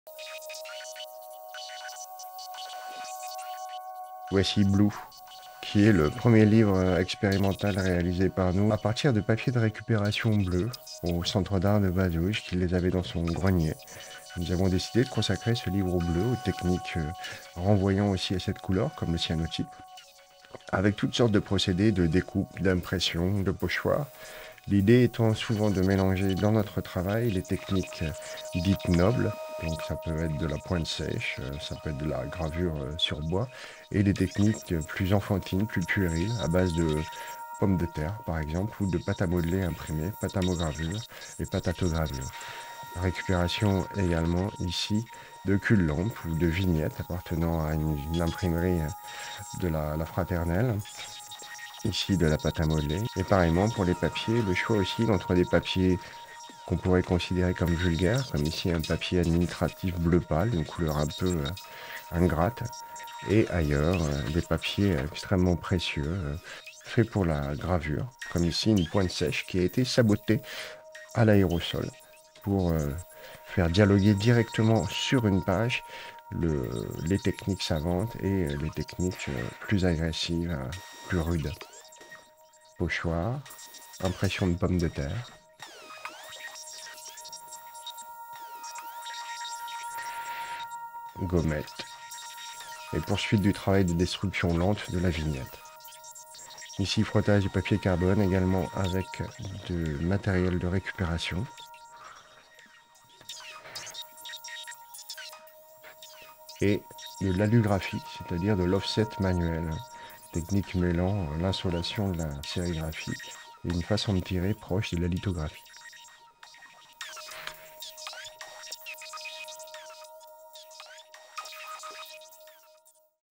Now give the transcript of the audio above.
Voici Blue, qui est le premier livre expérimental réalisé par nous à partir de papiers de récupération bleus au centre d'art de Badouge qui les avait dans son grenier. Nous avons décidé de consacrer ce livre au bleu aux techniques renvoyant aussi à cette couleur, comme le cyanotype, avec toutes sortes de procédés de découpe, d'impression, de pochoir. L'idée étant souvent de mélanger dans notre travail les techniques dites nobles, donc ça peut être de la pointe sèche, ça peut être de la gravure sur bois, et les techniques plus enfantines, plus puériles, à base de pommes de terre par exemple, ou de pâte à modeler imprimée, patamogravure et patatogravure. Récupération également ici de cul-de-lampe ou de vignettes appartenant à une imprimerie de la Fraternelle, ici de la pâte à modeler. Et pareillement pour les papiers, le choix aussi entre des papiers qu'on pourrait considérer comme vulgaires, comme ici un papier administratif bleu pâle, d'une couleur un peu ingrate, et ailleurs des papiers extrêmement précieux, faits pour la gravure, comme ici une pointe sèche qui a été sabotée à l'aérosol pour faire dialoguer directement sur une page les techniques savantes et les techniques plus agressives, plus rudes. Pochoir, impression de pommes de terre, gommette et poursuite du travail de destruction lente de la vignette. Ici, frottage du papier carbone également avec du matériel de récupération. Et de l'allugraphie, c'est-à-dire de l'offset manuel, technique mêlant l'insolation de la sérigraphie et une façon de tirer proche de la lithographie.